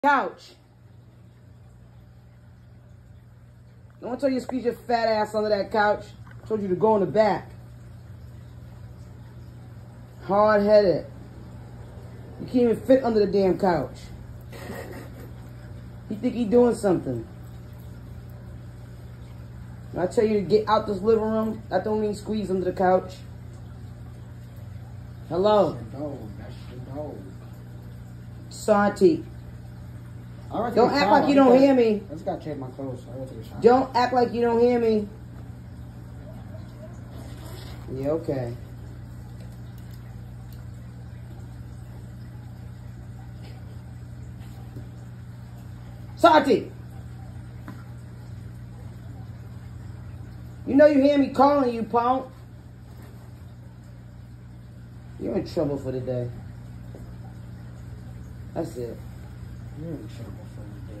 Couch. Don't tell you to squeeze your fat ass under that couch. I told you to go in the back. Hard-headed. You can't even fit under the damn couch. You think he doing something. When I tell you to get out this living room, that don't mean squeeze under the couch. Hello? That's your dog. That's your dog. Santee. Don't act like you don't hear me. I just gotta change my clothes. So I gotta take a shower. Don't act like you don't hear me. Yeah, okay. Santee! You know you hear me calling you, punk. You're in trouble for the day. That's it. You're in trouble for the day.